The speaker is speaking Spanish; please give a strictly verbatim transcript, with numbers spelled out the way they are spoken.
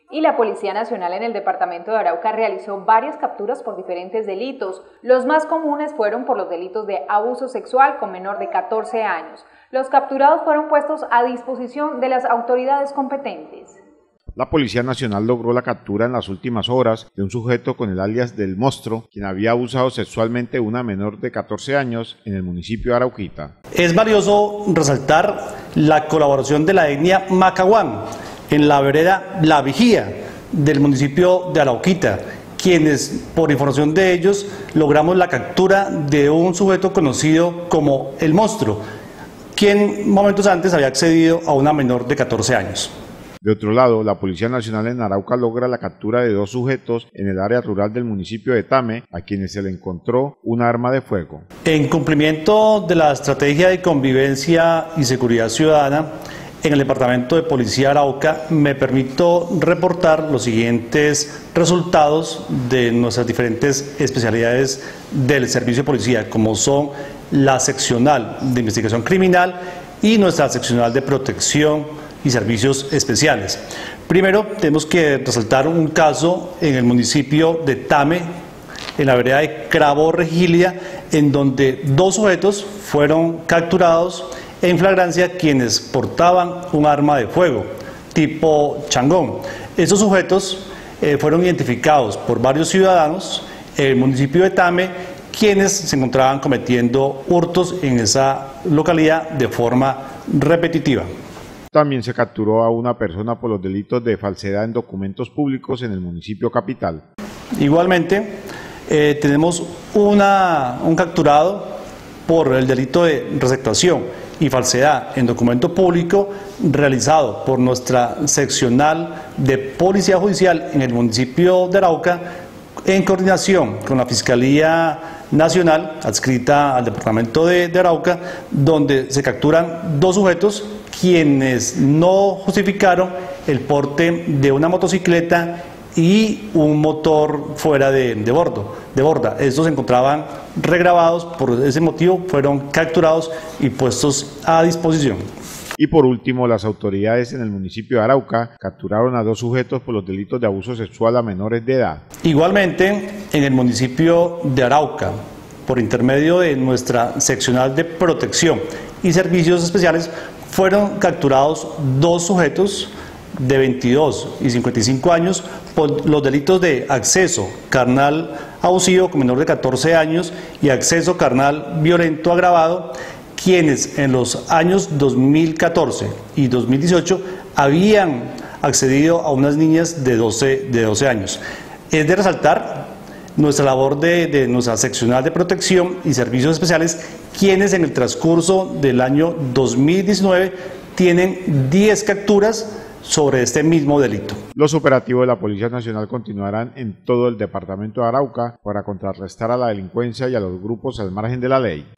Y la Policía Nacional en el departamento de Arauca realizó varias capturas por diferentes delitos. Los más comunes fueron por los delitos de abuso sexual con menor de catorce años. Los capturados fueron puestos a disposición de las autoridades competentes. La Policía Nacional logró la captura en las últimas horas de un sujeto con el alias del Monstruo, quien había abusado sexualmente de una menor de catorce años en el municipio de Arauquita. Es valioso resaltar la colaboración de la etnia Macahuán en la vereda La Vigía del municipio de Arauquita, quienes, por información de ellos, logramos la captura de un sujeto conocido como el Monstruo, quien momentos antes había accedido a una menor de catorce años. De otro lado, la Policía Nacional en Arauca logra la captura de dos sujetos en el área rural del municipio de Tame, a quienes se le encontró un arma de fuego. En cumplimiento de la estrategia de convivencia y seguridad ciudadana, en el Departamento de Policía Arauca me permito reportar los siguientes resultados de nuestras diferentes especialidades del servicio de policía, como son la seccional de investigación criminal y nuestra seccional de protección y servicios especiales. Primero, tenemos que resaltar un caso en el municipio de Tame, en la vereda de Cravo Regilia, en donde dos sujetos fueron capturados en flagrancia, quienes portaban un arma de fuego tipo changón. Estos sujetos eh, fueron identificados por varios ciudadanos en el municipio de Tame, quienes se encontraban cometiendo hurtos en esa localidad de forma repetitiva. También se capturó a una persona por los delitos de falsedad en documentos públicos en el municipio capital. Igualmente, eh, tenemos una, un capturado por el delito de receptación y falsedad en documento público realizado por nuestra seccional de Policía Judicial en el municipio de Arauca, en coordinación con la Fiscalía Nacional adscrita al departamento de, de Arauca, donde se capturan dos sujetos quienes no justificaron el porte de una motocicleta y un motor fuera de, de, bordo, de borda. Estos se encontraban regrabados, por ese motivo fueron capturados y puestos a disposición. Y por último, las autoridades en el municipio de Arauca capturaron a dos sujetos por los delitos de abuso sexual a menores de edad. Igualmente, en el municipio de Arauca, por intermedio de nuestra seccional de protección y servicios especiales, fueron capturados dos sujetos de veintidós y cincuenta y cinco años por los delitos de acceso carnal abusivo con menor de catorce años y acceso carnal violento agravado, quienes en los años dos mil catorce y dos mil dieciocho habían accedido a unas niñas de doce, de doce años. Es de resaltar nuestra labor de, de nuestra seccional de protección y servicios especiales, quienes en el transcurso del año dos mil diecinueve tienen diez capturas sobre este mismo delito. Los operativos de la Policía Nacional continuarán en todo el departamento de Arauca para contrarrestar a la delincuencia y a los grupos al margen de la ley.